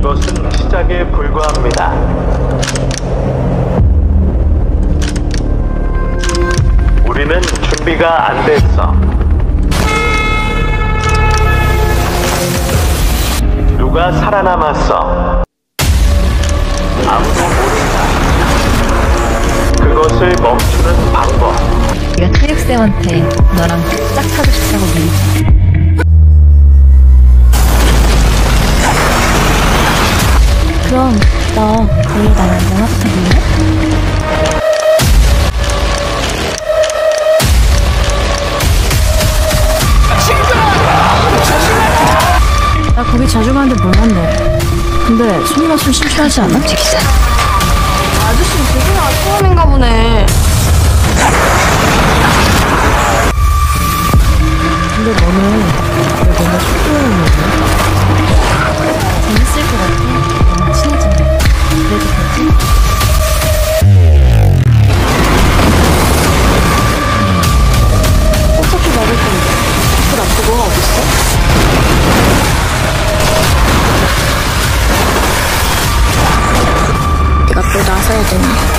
그것은 시작에 불과합니다. 우리는 준비가 안 됐어. 누가 살아남았어? 아무도 모른다. 그것을 멈추는 방법. 내가 체육쌤한테 너랑 짝하고 싶다고 얘기했어. 그럼 너 내일 나랑 연합해 볼래? 나 거기 자주 가는데 몰랐네. 근데 손이가 좀 심심하지 않아? 아저씨 누구나 처음인가 보네. 근데 너는 왜 너무 소중한 재밌을 것 같아. 너무 친해지면. 그래도 되지? 어차피 말을 건데 그 나쁘고 어딨어? 내가 또 나서야 되나?